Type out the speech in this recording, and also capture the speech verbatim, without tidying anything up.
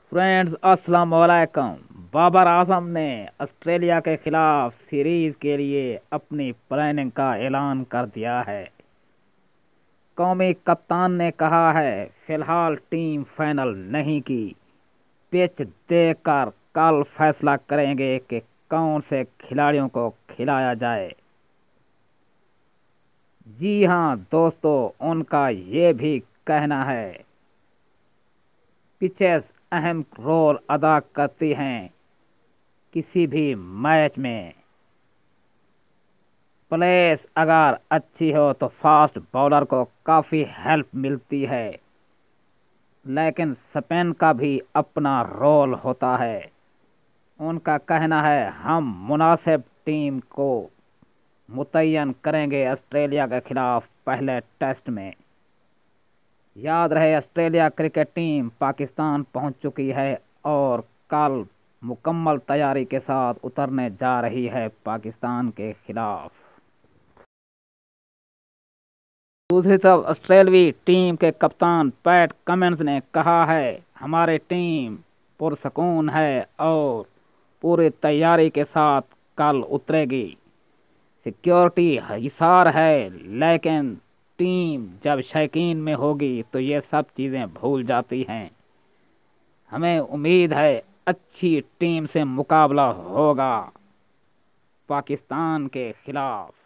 Friends अस्सलाम वालेकुम। बाबर आजम ने ऑस्ट्रेलिया के खिलाफ सीरीज के लिए अपनी प्लानिंग का ऐलान कर दिया है। कौमी कप्तान ने कहा है फिलहाल टीम फाइनल नहीं की, पिच देखकर कल फैसला करेंगे कि कौन से खिलाड़ियों को खिलाया जाए। जी हां दोस्तों, उनका ये भी कहना है पिचेस अहम रोल अदा करती हैं किसी भी मैच में। प्लेस अगर अच्छी हो तो फास्ट बॉलर को काफ़ी हेल्प मिलती है, लेकिन स्पिन का भी अपना रोल होता है। उनका कहना है हम मुनासिब टीम को मुतय्यन करेंगे ऑस्ट्रेलिया के खिलाफ पहले टेस्ट में। याद रहे ऑस्ट्रेलिया क्रिकेट टीम पाकिस्तान पहुंच चुकी है और कल मुकम्मल तैयारी के साथ उतरने जा रही है पाकिस्तान के खिलाफ। दूसरी तरफ ऑस्ट्रेलवी टीम के कप्तान पैट कमिंस ने कहा है हमारी टीम पुरसकून है और पूरी तैयारी के साथ कल उतरेगी। सिक्योरिटी हिसार है, लेकिन टीम जब शौकीन में होगी तो ये सब चीज़ें भूल जाती हैं। हमें उम्मीद है अच्छी टीम से मुकाबला होगा पाकिस्तान के खिलाफ।